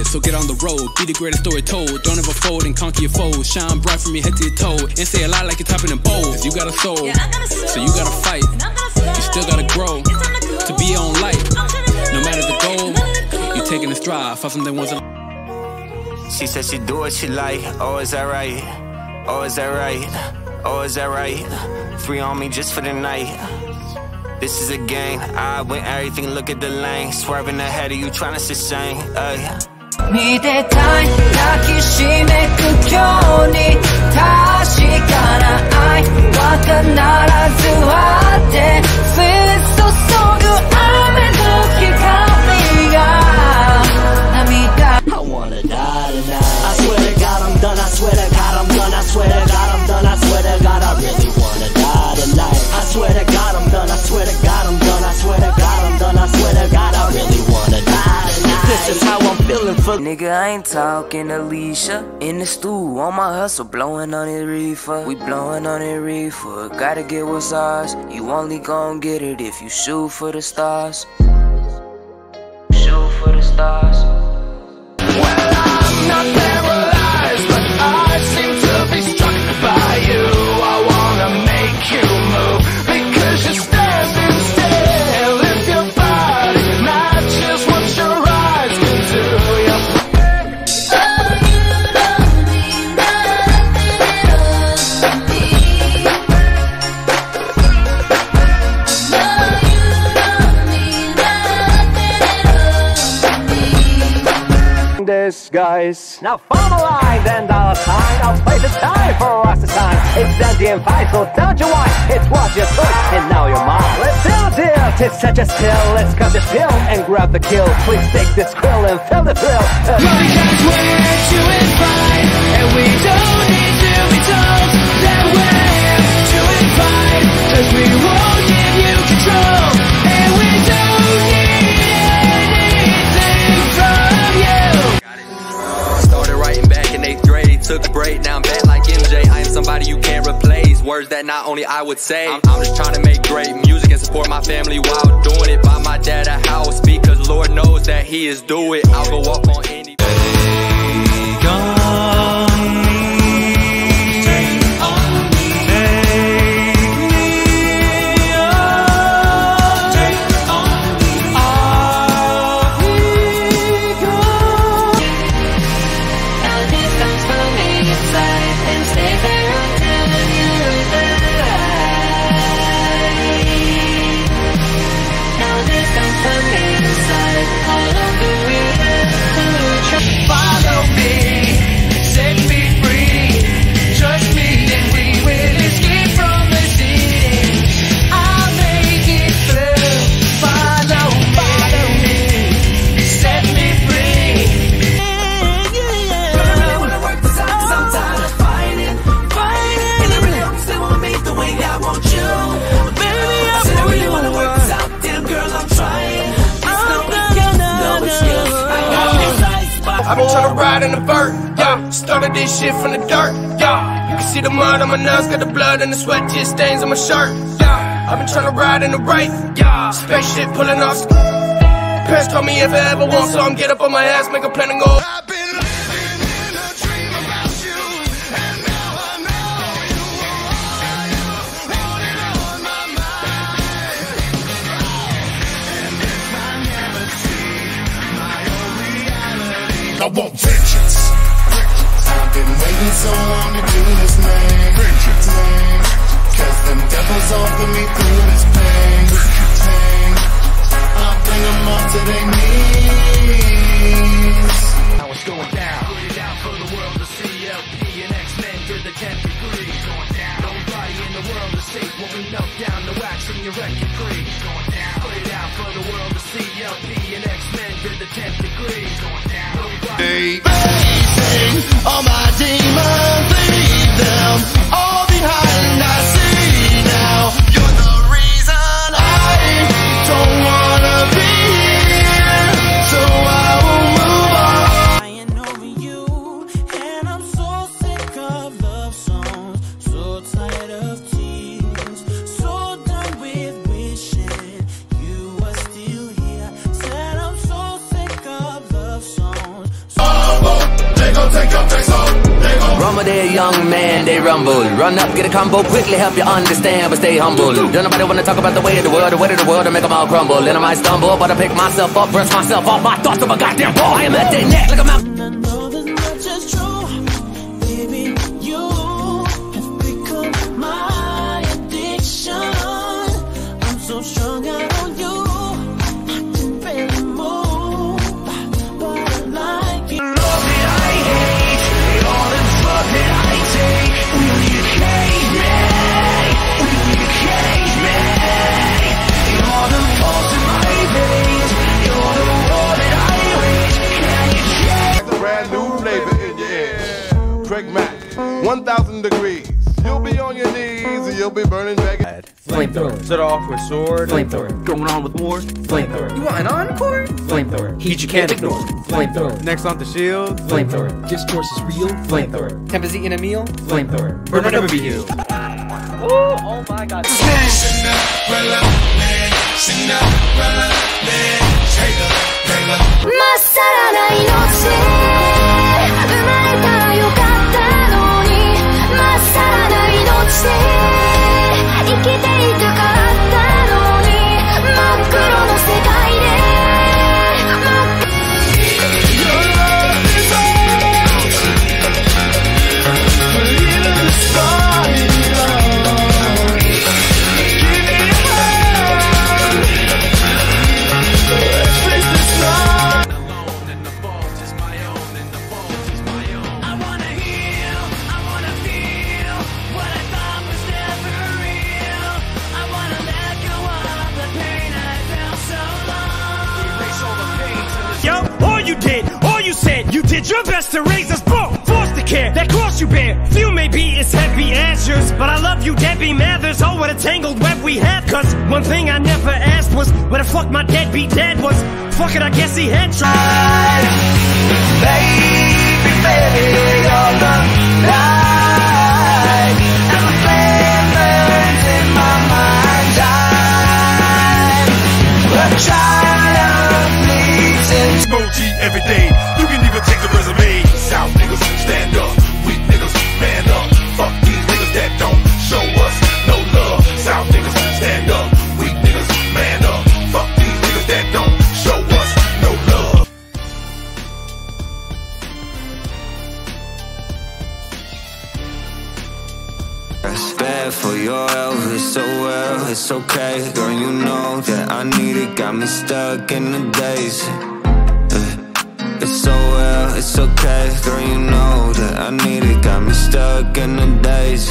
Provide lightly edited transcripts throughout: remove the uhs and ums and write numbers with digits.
So get on the road, be the greatest story told. Don't ever fold and conquer your foes. Shine bright from your head to your toe, and say a lot like you're topping in bowls. You got a soul, so you gotta fight. You still gotta grow to be your own light. No matter the goal, you're taking a stride for something once. She said she do what she like. Oh, is that right? Oh, is that right? Oh, is that right? Free on me just for the night. This is a game. I win everything. Look at the lane. Swerving ahead of you, trying to sustain. 見てたい抱きしめく今日に確かな愛は必ずあって降り注ぐ雨の光が涙 I wanna die tonight. I swear to God I'm done. I swear to God I'm done. I swear to God I'm done. I swear to God I really wanna die tonight. I swear to God I'm done. I swear to God I'm done. I swear to God I'm done. I swear to God I really wanna die tonight. This is how I'm feeling for. Nigga, I ain't talking Alicia. In the stew, on my hustle, blowing on it reefer. We blowing on it reefer. Gotta get what's ours. You only gon' get it if you shoot for the stars. Shoot for the stars. Well, I'm not paralyzed, but I seem to be struck by you. I wanna make you move because you're standing still. Lift your body, not just what your eyes can do. This, guys. Now form a line, then dollar sign. I'll place a time for us to sign. It's Dandy and fight, so don't you whine. It was your choice, and now you're mine. Let's do this. It's such a still. Let's cut this pill and grab the kill. Please take this krill and feel the thrill. Because we're doing fine, and we don't need to be told that we're doing fine. Cause we won't give you control, and we don't need anything from you. Started writing back in 8th grade, took a break, now I'm back like MJ. I am somebody you can't replace, words that not only I would say. I'm just trying to make great music and support my family while doing it. Buy my dad a house because Lord knows that he is due it. I'll go up on any. I've been tryna ride in the vert, yeah. Started this shit from the dirt, yeah. You can see the mud on my nails, got the blood and the sweat tear stains on my shirt, yeah. I've been tryna ride in the right, yeah. Spaceship pulling off. Parents told me if I ever want something, get up on my ass, make a plan and go. I've been living in a dream about you, and now I know you are. Holding on my mind. And if I never see my own reality, I want vengeance. I've been waiting so long to do this, man. Vengeance, man. Cause them devils offer me through this pain. I'll bring them up to their knees. Now it's going down. Put it out for the world to see. LP and X-Men to the 10th degree. Going down. Nobody in the world to see when we knock down the wax in your record tree. Going down. Put it out for the world to see. LP and X-Men to the 10th degree. Going down. Nobody. Facing all my demons, leave them all behind. I see now. You're the reason I don't wanna be here, so I will move on. Crying over you, and I'm so sick of love songs, so tired of tears, so done with wishing you were still here. Said I'm so sick of love songs. Rumble there, young man, they rumble. Run up, get a combo, quickly help you understand, but stay humble. Don't nobody wanna talk about the way of the world, the way of the world, to make them all crumble. And I might stumble, but I pick myself up, brush myself off my thoughts of a goddamn ball. I am at their neck like a mountain. I know that much is true. Baby, you have become my addiction. I'm so strung out on you, I can barely move, but I like you. Love that I hate, all the drugs that I take. Will you cage me? Will you cage me? You're the pulse in my veins. You're the war that I wage. Can you change? Brand new flavor in your ear. Craig Mack, 1,000 degrees. You'll be on your knees and you'll be burning back. Flamethrower. Start off with sword. Flamethrower. Going on with war. Flamethrower. You want an encore? Flamethrower. Heat you can't ignore. Flamethrower. Next on the shield. Flamethrower. Gifts course is real. Flamethrower. Tempest eating a meal. Flamethrower. Burn will never be healed. Oh my god. You did your best to raise us both, forced to care, that cross you bear. Few may be as heavy as yours, but I love you, Debbie Mathers. Oh, what a tangled web we have. Cause one thing I never asked was where the fuck my deadbeat dad was. Fuck it, I guess he had tried. Baby, you're the light, and the flame burns in my mind's eye. A triumph leads in Emoji every day. You can even take the resume. South niggas stand up, weak niggas man up. Fuck these niggas that don't show us no love. South niggas stand up, weak niggas man up. Fuck these niggas that don't show us no love. It's bad for your health, it's so well, it's okay. Girl, you know that I need it, got me stuck in the days. It's so well, it's okay. Girl, you know that I need it, got me stuck in the days.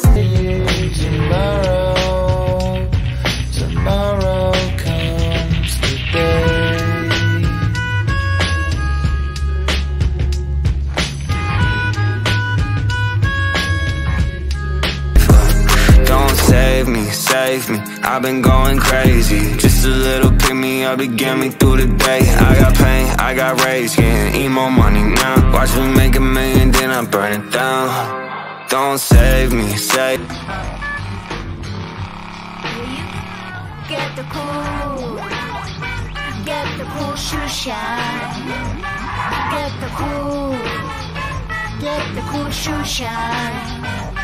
Tomorrow comes today. Don't save me, save me. I've been going crazy. Just a little pick me up to get me through the day. I got pain, I got rage, getting emo money now. Watch me make $1 million, then I burn it down. Don't save me, save me. Get the cool shoe shine. Get the cool shoe shine.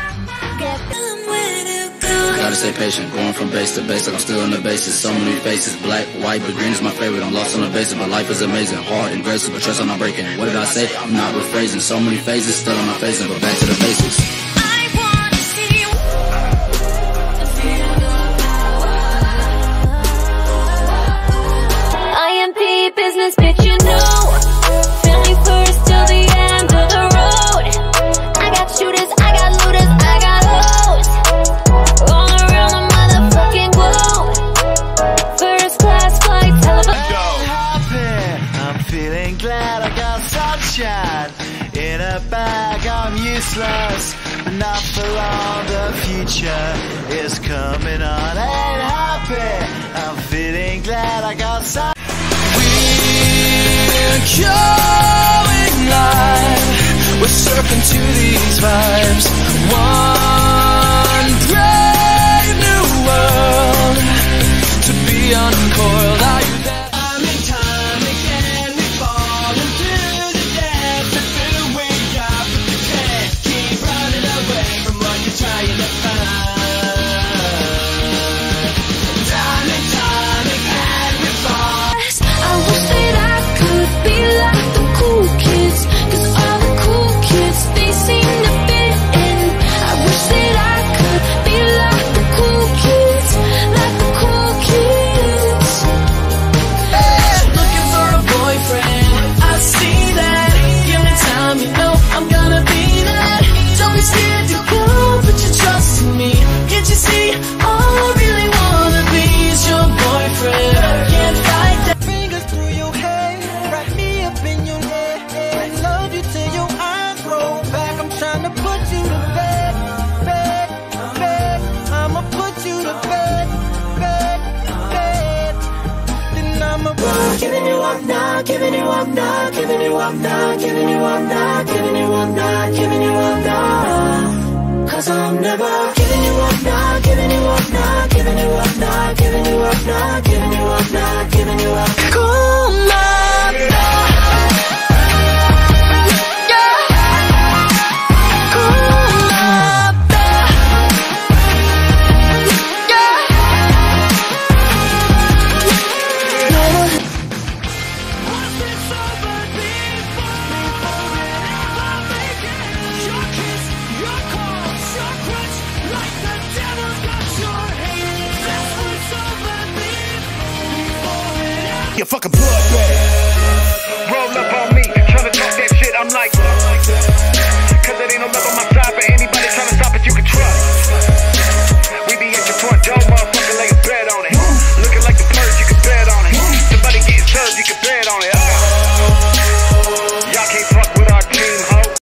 Gotta stay patient, going from base to base like I'm still on the basis. So many faces, black, white, but green is my favorite. I'm lost on the basis, but life is amazing. Hard and graceful, but trust I'm not breaking. What did I say? I'm not rephrasing. So many phases, still on my facing, but back to the basics. I wanna see you. IMP business, bitch, you know. Family first till the end of the road. I got shooters, I got looters, I got hoes all around the motherfucking globe. First class flights, hell of a I'm feeling glad I got sunshine in a bag. I'm useless, but not for long. The future is coming on. Ain't happy. I'm feeling glad I got sunshine. We're going live. We're surfing to these vibes. One brave new world to be uncoiled. Are you there? Time and time again we fall into the depths until we got the can't keep giving you up, not giving you up, not giving you up, not giving you up, not giving you up, not giving you up, nah. Cause I'm never giving you up, not giving you up, not giving you up, not giving you up, not giving you up, not giving you up. 고맙다. You fucking bloodbath. Roll up on me, tryna talk that shit, I'm like, cause it ain't no love on my